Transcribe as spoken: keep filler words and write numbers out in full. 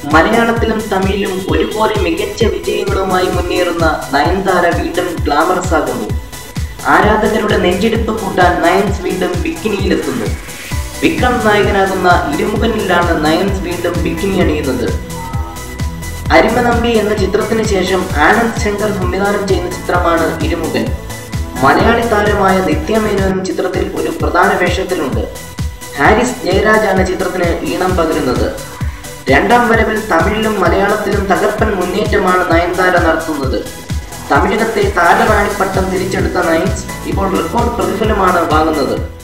മലയാളത്തിലും തമിഴിലും ഒരുപോലെ മികച്ച വിജയങ്ങളുമായി മുന്നേറുന്ന നയൻതാര വീണ്ടും ഗ്ലാമറസ് ആകുന്നു. ആരാധകരുടെ നെഞ്ചെടുപ്പ് കൂട്ടാൻ നയൻസ് വീണ്ടും ബിക്കിനിയിലെത്തുന്നു. വിക്രം നായകനാകുന്ന ഇരുമുഖനിലാണ് നയൻസ് വീണ്ടും ബിക്കിനി അണിയുന്നത്. അരിമനമ്പി എന്ന ചിത്രത്തിന് ശേഷം ആനന്ദ് ശങ്കർ സംവിധാനം ചെയ്യുന്ന ചിത്രമാണ് ഇരുമുഖൻ. മലയാളി താരമായ നിത്യമേനോനും ചിത്രത്തിൽ ഒരു പ്രധാന വേഷത്തിലുണ്ട്. ഹാരിസ് ജയരാജാണ് ചിത്രത്തിന് ഈണം പകരുന്നത്. രണ്ടാം വരവിൽ തമിഴിലും മലയാളത്തിലും തകർപ്പൻ മുന്നേറ്റമാണ് നയൻതാര നടത്തുന്നത്. തമിഴകത്തെ താരറാണിപ്പട്ടം തിരിച്ചെടുത്ത നയൻസ് ഇപ്പോൾ റെക്കോർഡ് പ്രതിഫലമാണ് വാങ്ങുന്നത്.